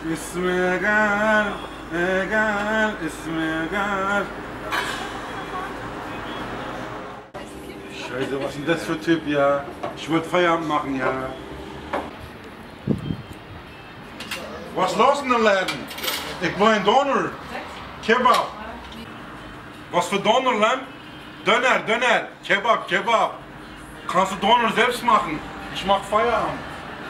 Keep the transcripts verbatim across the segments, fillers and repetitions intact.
Ist mir egal, egal, ist mir egal. Scheiße, was ist denn das für ein Typ, ja? Ich wollte Feierabend machen, ja. Was ist los in den Läden? Ich will einen Döner. Kebab. Was für Döner, Lamm? Döner, Döner. Kebab, Kebab. Kannst du Döner selbst machen? Ich mach Feierabend.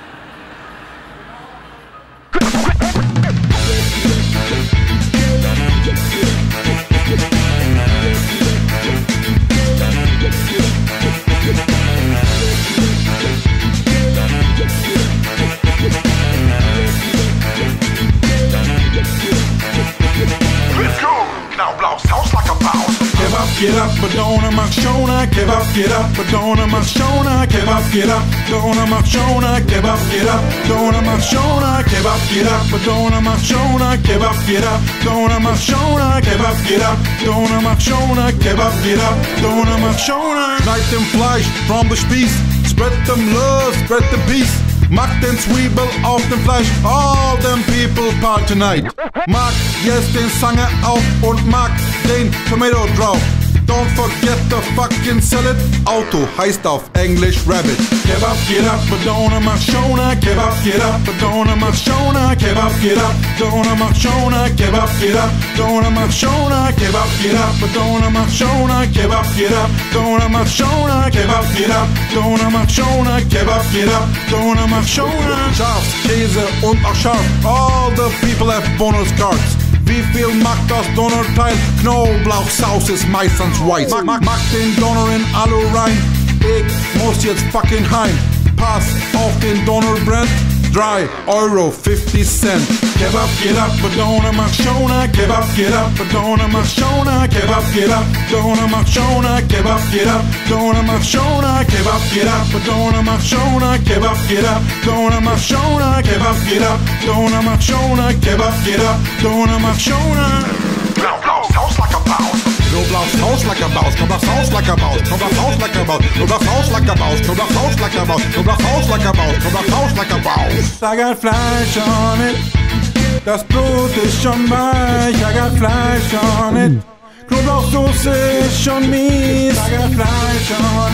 Get up, but don't mach Shona, kebab, get up, but don't mach Shona, kebab, get up, don't mach Shona, kebab, get up, don't mach Shona, kebab, get up, but don't mach Shona, kebab, get up, don't mach Shona, kebab, get up, don't mach Shona, kebab, get up, don't mach Shona. Schneid dem Fleisch from the Spieß, spread them love, spread the peace. Mach den Zwiebel auf dem Fleisch, all them people part tonight. Mach jetzt den Zange auf und mach den Tomato drauf. Don't forget the fucking salad. Auto heißt auf Englisch Rabbit. Kebab, get up, but don't mach Shona. Kebab, get up, but don't mach Shona. Kebab, get up, don't mach Shona. Kebab, get up, don't mach Shona. Kebab, get up, but don't mach Shona. Kebab, get up, don't mach Shona. Kebab, get up, don't mach Shona. Kebab, get up, don't mach Shona. Schafs, Käse und auch scharf. All the people have bonus cards. Wie viel macht das Donnerteil? Knoblauchsaus ist meistens white. Mach, mach, mach den Donner in Alu rein. Ich muss jetzt fucking heim. Pass auf den Donnerbrand. drei Euro fifty Cent. Kebab, get up, but don't mach Shona. Kebab, get up, but don't mach Shona. Kebab, get up, don't mach Shona. Kebab, get up, don't mach Shona. Kebab, get up, but don't mach Shona. Kebab, get up, don't mach Shona. Kebab, get up, don't mach Shona. Kebab, get up, don't mach Shona. Blau, blau's Haus like a Baus. Du blaust Haus like a Baus, komm aufs Haus like a Baus, komm aufs Haus like a Baus, du blaust Haus like a Baus, komm aufs Haus like a Baus, du blaust Haus like a Baus, komm aufs Haus like a Baus. I got Fleisch on it, das Brot ist schon weich, I got Fleisch on it, Knoblauchsoße ist schon mies, I got Fleisch on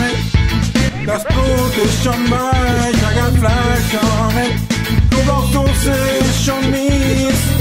it, das Brot ist schon weich, I got Fleisch on it, Knoblauchsoße ist schon mies.